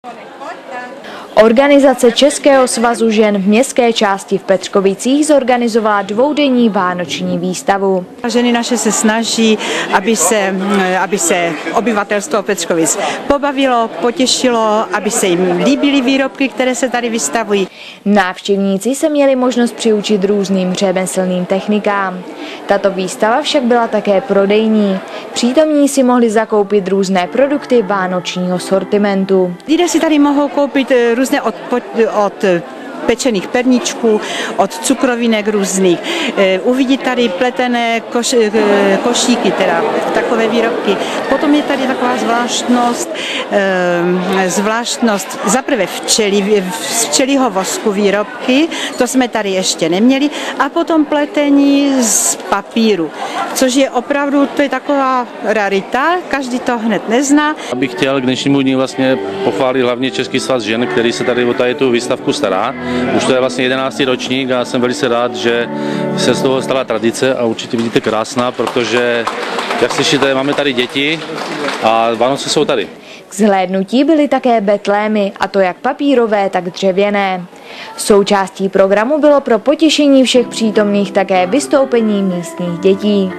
Organizace Českého svazu žen v městské části v Petřkovicích zorganizovala dvoudenní vánoční výstavu. Ženy naše se snaží, aby se obyvatelstvo Petřkovic pobavilo, potěšilo, aby se jim líbily výrobky, které se tady vystavují. Návštěvníci se měli možnost přiučit různým řemeslným technikám. Tato výstava však byla také prodejní. Přítomní si mohli zakoupit různé produkty vánočního sortimentu. Lidé si tady mohou koupit různé od pečených perníčků, od cukrovinek různých. Uvidí tady pletené košíky, teda takové výrobky. Potom je tady taková zvláštnost zaprvé z včelího vosku výrobky, to jsme tady ještě neměli, a potom pletení z papíru, což je opravdu, to je taková rarita, každý to hned nezná. Abych chtěl k dnešnímu dní vlastně pochválit hlavně Český svaz žen, který se tady o tu výstavku stará. Už to je vlastně 11. ročník a jsem velice rád, že se z toho stala tradice a určitě vidíte krásná, protože, jak slyšíte, máme tady děti a Vánoce jsou tady. K zhlédnutí byly také betlémy, a to jak papírové, tak dřevěné. Součástí programu bylo pro potěšení všech přítomných také vystoupení místních dětí.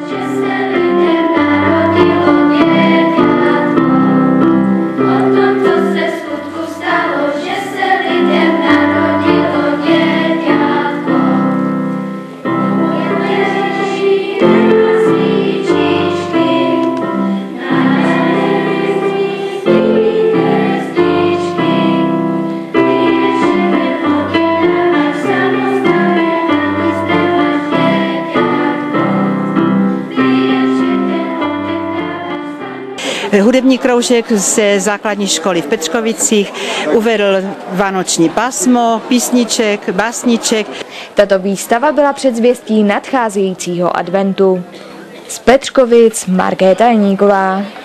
Hudební kroužek ze základní školy v Petřkovicích uvedl vánoční pásmo, písniček, básniček. Tato výstava byla předzvěstí nadcházejícího adventu. Z Petřkovic Markéta Jeníková.